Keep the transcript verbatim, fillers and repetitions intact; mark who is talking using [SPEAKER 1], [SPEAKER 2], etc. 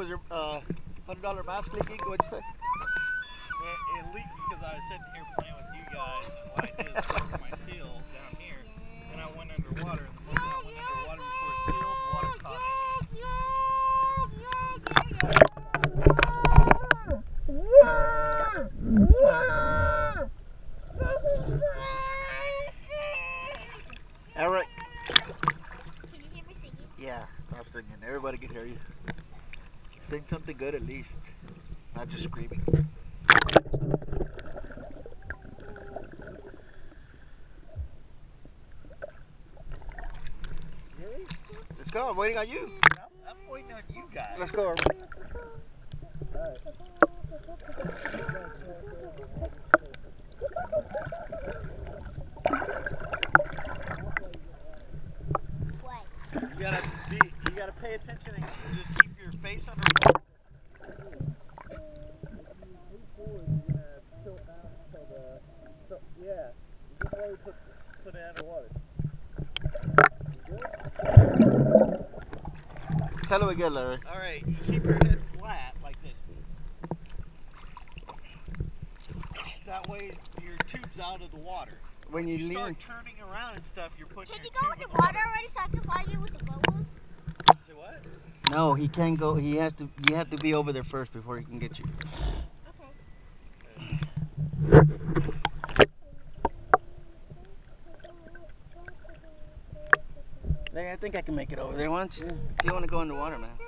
[SPEAKER 1] was your uh, hundred dollar mask leaking? What'd you say?
[SPEAKER 2] It, it leaked because I was sitting here playing with you guys, and what I did is broke my seal down here, and I went underwater, and the moment I went underwater before it sealed, water caught it.
[SPEAKER 1] Eric.
[SPEAKER 3] Can you hear me singing?
[SPEAKER 1] Yeah, stop singing. Everybody can hear you. Sing something good at least. Not just screaming. Let's go. I'm waiting on you.
[SPEAKER 2] I'm, I'm waiting on you guys.
[SPEAKER 1] Let's go.
[SPEAKER 2] You gotta be, you gotta pay attention and just keep your face under water. Yeah, you can really put, put it underwater.
[SPEAKER 1] Tell him again, Larry.
[SPEAKER 2] Alright, you keep your head flat like this. That way your tube's out of the water.
[SPEAKER 1] When you,
[SPEAKER 2] you
[SPEAKER 1] lean.
[SPEAKER 2] start turning around and stuff, you're putting
[SPEAKER 3] Can
[SPEAKER 2] your
[SPEAKER 3] you go
[SPEAKER 2] tube
[SPEAKER 3] in
[SPEAKER 2] in
[SPEAKER 3] the water already so I can fly you with the bubbles?
[SPEAKER 2] Say what?
[SPEAKER 1] No, he can't go. He has to. You have to be over there first before he can get you.
[SPEAKER 3] Okay.
[SPEAKER 1] Larry, I think I can make it over there. Why don't you? Do you want to go in the water, man?